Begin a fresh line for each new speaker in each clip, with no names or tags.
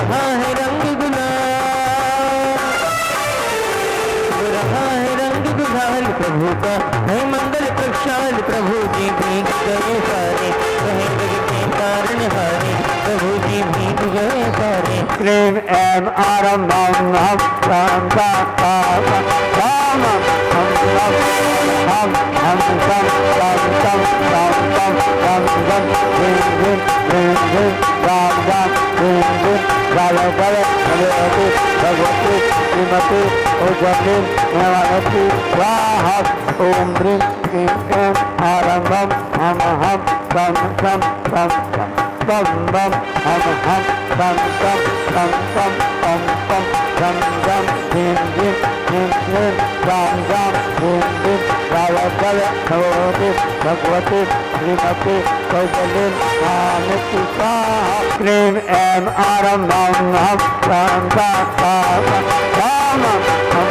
रहा है रंग गुलाल, रहा है रंग गुलाल प्रभु का है मंगल प्रक्षाल। प्रभु जी भीग गए सारे कहे जग के कारण हारे, प्रभु जी भीग गए सारे।
क्लीम एम आरम हम राम का राम हम भगवती श्रीमती भगवती स्वाहा। ओम ह्रीं क्लीं ऐं आरंभम हम बम बम बम बम बम हम बम बम बम बम बम बम बम बम ह्रीं ह्रीं क्लीं क्लीं राम राम ह्रीं ह्रीं भगवती भगवती श्रीमती कौशली स्वामिति स्वाहा। क्लीं ऐं आरंभम हम राम राम राम हम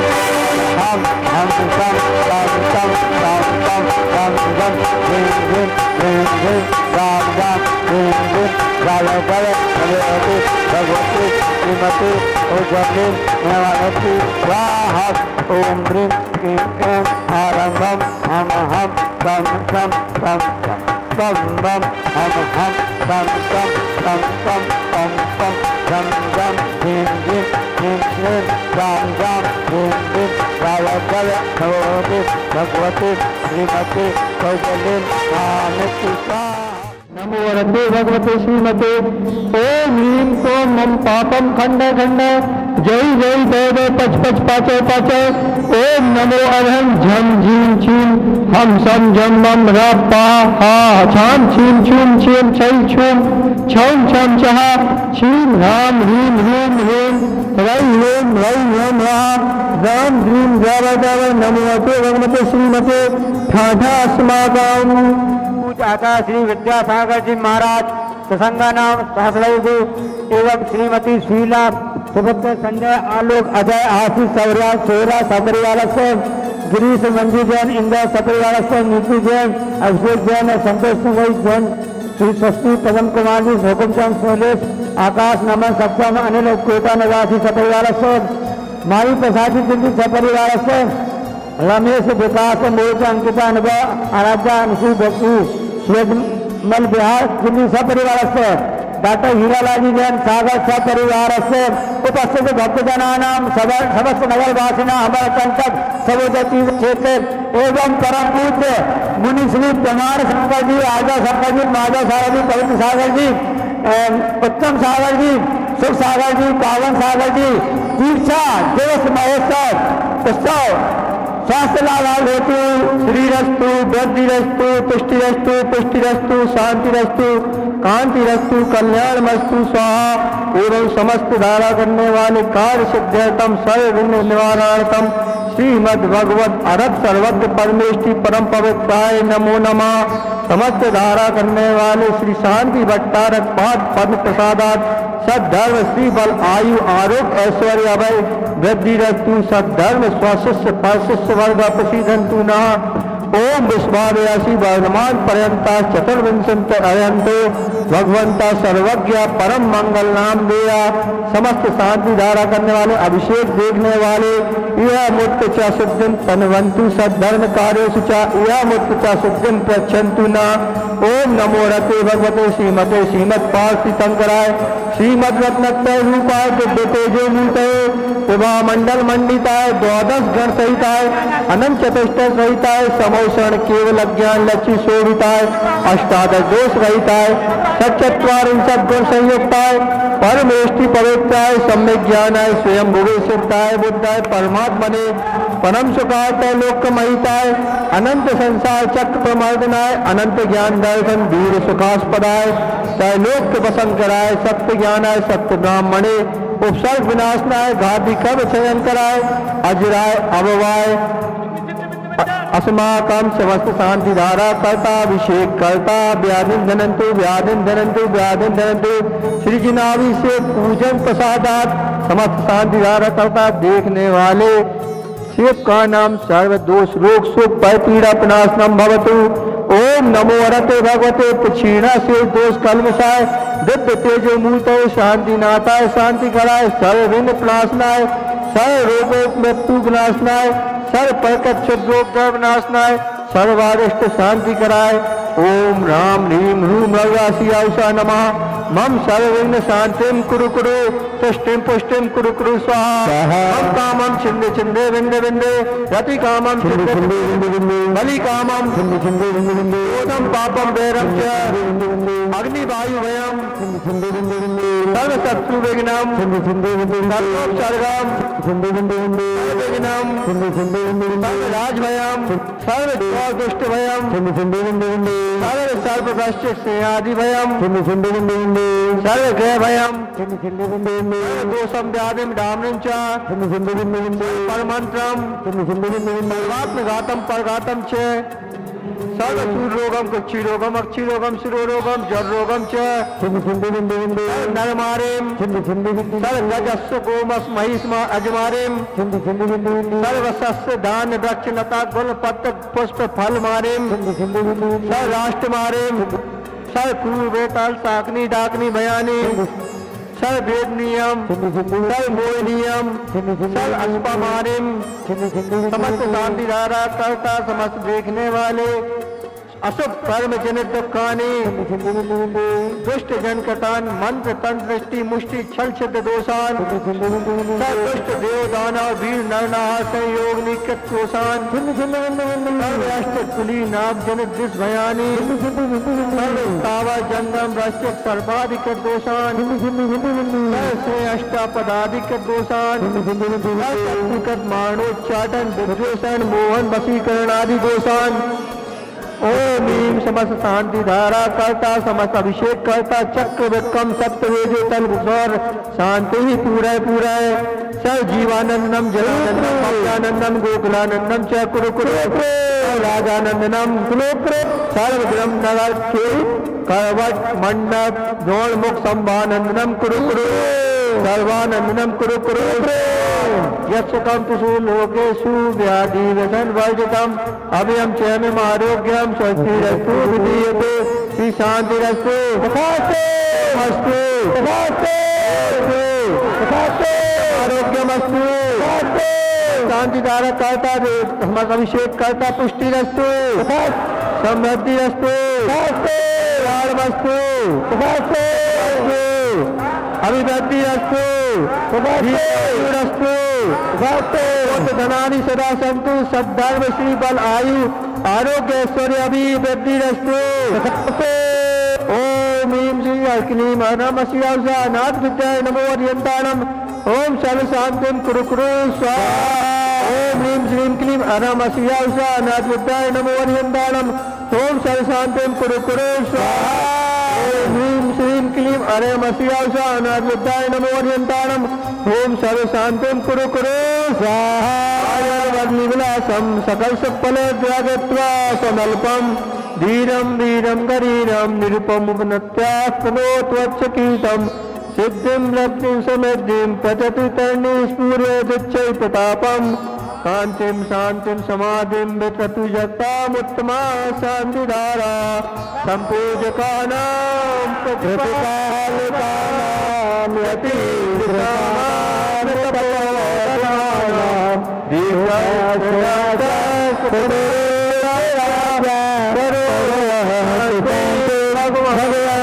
भगवती श्रीमती उज्जवली भगवती स्वाहा। ओम ह्रीं क्लीं ऐं आरंभम हम बम बम बम बम बम हम बम बम बम बम बम बम बम बम ह्रीं ह्रीं क्लीं क्लीं राम राम ह्रीं ह्रीं भगवती भगवती श्रीमती कौशली स्वामिति स्वाहा। नमो वरदे भगवते श्रीमते। ओम ह्रीं क्लीं मम पापम खंड खंड जय जय जय जय पच पच पाचय पाचय। ओम नमो अरहं झम झीं छीं हम सम जम मम र पा हा छाम छीं छूम छीं छै छूम छम छम छहा छीं राम ह्रीं ह्रीं ह्रीं रೈ ह्रीं रೈ ह्रीं राम राम ह्रीं जय जय। नमो वरदे भगवते श्रीमते। ठाठा अस्माकं पूजाता श्री विद्यासागर जी महाराज सत्संगा नाम सहस्रयु एवं श्रीमती शीला सुभद्र संजय आलोक अजय आशीष सौरा सोरा सपरिवार से गिरीश मंजू जैन इंद्र सपरिवार से नीति जैन अभिषेक जैन संतोष जैन श्री षष्ठी पवन कुमार जी हुकुमचंद सोलेश आकाश नमन सक्षम अनिल कोटा निवासी सपरिवार से माई प्रसादी दिल्ली सपरिवार से रमेश विकास मोर्चा अंकिता अनुभव आराध्या अनुसू बपू श्वेतमल बिहार दिल्ली सपरिवार से डॉक्टर हीरालाल जैन सागर सपरिवार से उपस्थित भक्तजनानां समस्त नगरवासिना हमारे कंटक सवोदती क्षेत्र एवं परम पूज्य मुनि श्री प्रमाण शंकर जी आजा शंकर जी माधव सागर जी पवित्र सागर जी उत्तम सागर जी सुख सागर जी पावन सागर जी दीक्षा दिवस महोत्सव उत्सव स्वास्थ्य लाभ हेतु श्रीरस्तु वृद्धिरस्तु तुष्टिरस्तु पुष्टिरस्तु शांतिरस्तु कांतिरस्तु कल्याणमस्तु स्वाहा। एवं समस्त धारा करने वाले कार्य सिद्ध्यर्थम सर्व निवारणार्थम श्रीमद् भगवत अरत सर्वज्ञ परमेष्टि परम पवित्राय नमो नमः। समस्त धारा करने वाले श्री शांति भट्टारक पाद पद्म प्रसादात सद्धर्म श्री बल आयु आरोग्य ऐश्वर्य अभय वृद्धि रस्तु सद्धर्म स्वशिष्य परशिष्य वर्ग प्रसिद्धंतु नः। ओम विश्वाव्यासी वर्धमान पर्यंता चतुर्विंशंत अयंतो भगवंता सर्वज्ञ परम मंगल नाम देया। समस्त शांति धारा करने वाले अभिषेक देखने वाले यह मुक्त च सिद्धिं तन्वन्तु सद्धर्म कार्योषु च यह मुक्त च सिद्धिं प्रच्छन्तु न। ओम नमो रते भगवते श्रीमते श्रीमत् पार्थ शंकराय श्रीमद् रत्नत्रय रूपाय दिव्य तेजो मूर्तये विभा मंडल मंडिताय द्वादश गण सहिताय अनंत चतुष्टय सहिताय समोषण केवल ज्ञान लक्ष्य शोभिताय अष्टादश दोष रहिताय सचत्वारिंशत् गुण संयुक्ताय परमेष्टि पवित्राय सम्यक ज्ञानाय स्वयं भुवे सिद्धाय बुद्धाय परमात्मने परम सुखाय लोकमहिताय अनंत संसार चक्र प्रमर्दनाय अनंत ज्ञान दर्शन वीर सुखास्पदाय त्रैलोक वसंकराय सत्य ज्ञानाय सत्य ब्राह्मणे उपसर्ग विनाशनाय घाति कव चयन कराय अजराय अभवाय अस्माकं समस्त शांति धारा कर्ता अभिषेक कर्ता व्याधिन धनंतु व्याधिन धनंतु व्याधिन धनंतु श्री जिनावी से पूजन प्रसादात समस्त शांति धारा कर्ता देखने वाले शिव का नाम सर्व दोष रोग सुख भय पीड़ा विनाशनम भवतु। ओम नमो हरते भगवते क्षीणा से दोष कल्मषाय दिव्य तेजो मूर्तो शांति नाथाय शांति कराय सर्व विघ्न प्रणाशनाय सर्व रोगों मृत्यु विनाशनाय सर्व प्रकट क्षुद्रोग विनाशनाय सर्वारिष्ट शांति कराय। ओम राम ह्रीं ह्रूं रघुराशि आउषा नमः मम सर्वविघ्न शांतिं कुरु कुरु तुष्टिं पुष्टिं कुरु कुरु स्वाहा। मम कामं छिन्दे छिन्दे विन्दे विन्दे रति कामं छिन्दे छिन्दे विन्दे विन्दे बलि कामं छिन्दे छिन्दे विन्दे विन्दे ओदं पापं वैरं च अग्नि वायु भयं छिन्दे छिन्दे विन्दे विन्दे सर्व शत्रु विघ्नं छिन्दे छिन्दे विन्दे सर्वोपसर्गं छिन्दे छिन्दे विन्दे विघ्नं छिन्दे छिन्दे विन्दे सर्व राज भयं सर्व दुष्ट भयं छिन्दे छिन्दे विन्दे विन्दे सर्व सर्व भ्रष्ट सिंहादि भयं छिन्दे छिन्दे विन्दे विन्दे सर्व ग्रह भयं छिन्दे छिन्दे विन्दे विन्दे दोषं व्याधिं डाम्रिं च छिन्दे छिन्दे विन्दे विन्दे परमंत्रं छिन्दे छिन्दे विन्दे विन्दे आत्मघातं परघातं च सर्व सूर्यरोगं कुक्षिरोगं अक्षिरोगं शिरोरोगं जलरोगं च छिन्दे छिन्दे विन्दे विन्दे नरमारें छिन्दे छिन्दे विन्दे सर्व गजस्व गोमस महिष्मा अजमारें छिन्दे छिन्दे विन्दे विन्दे सर्व सस्य धान्य वृक्ष लता गुल पत्र पुष्प फल मारें छिन्दे छिन्दे विन्दे विन्दे सर्व राष्ट्र मारें सर्व क्रूर बेताल साकनी डाकनी भयानी सर्व वेद नियम सर्व मोह नियम सर्व अस्पा मारिम समस्त शांति धारा करता समस्त देखने वाले अशुभ कर्म जनित दुखानी दुष्ट जन कटान मंत्र तंत्र दृष्टि मुष्टि छल छिद्र दोषान दुष्ट देव दानव वीर नरनाह संयोग निकट दोषान सर्वराष्ट्र कुली नाग जनित दिश भयानी तावा जंगम राष्ट्र सर्वाधिक दोषान अष्टापदाधिक दोषान मारणोच्चाटन दुर्योषण मोहन वशीकरण आदि दोषान। ओम ह्रीं समस्त शांति धारा करता समस्त अभिषेक करता चक्र विक्रम सप्तवेदो तल गौर शांति ही पूरा सर्व जीवानंदम जलानंदम भक्तानंदम गोकुलानंदम च कुरु कुरु राजानंदनम सर्व ब्रह्म नगर के करवट मंडप गौणमुख संभानंदनम कुरु कुरु सर्वानंदनम कुरु कुरु यक्षकं तुषु लोकेषु व्याधि व्यसन वर्जितम् अभयं चैमम् आरोग्यं स्वस्तिरस्तु विधीयते श्री शांतिरस्तु तथास्तु आरोग्यमस्तु शांतिधारक करता हमारा अभिषेक करता पुष्टिरस्तु समृद्धिरस्तु प्राणमस्तु अभिवृद्धिरस्तु धनानि सदा सन्तु सद्धर्म श्री बल आयु आरोग्य ऐश्वर्य अभिवृद्धिरस्तु। ओम ह्रीं श्री अग्निं नमः शिवाय नाथ विद्याय नमो अर्यन्ताणम् ओम सर्व शांतिं कुरु कुरु स्वाहा। ओम ह्रीं श्रीं क्लीं नमः शिवाय नाथ विद्याय नमो अर्यन्ताणम् ओम सर्व शांतिं कुरु कुरु स्वाहा। ओम ह्रीं श्रीं क्लीं नमः शिवाय नाथ विद्याय नमो अर्यन्ताणम् ओम सर्व शांतिं कुरु कुरु स्वाहा। विलासम सकल सफल द्वागत्वा स्वल्पम धीरम वीरम गरीरम निरुपम उपनत्यास्तनोत्वच्छकीतम सिद्धिं लब्धिं समृद्धिं पतति तर्णी स्फूर्यदिच्छै प्रतापम कांतिं शांतिं समाधिं वितरतु जगतामुत्तमा शांतिधारा संपूजकानां प्रतिपालकानां भगवान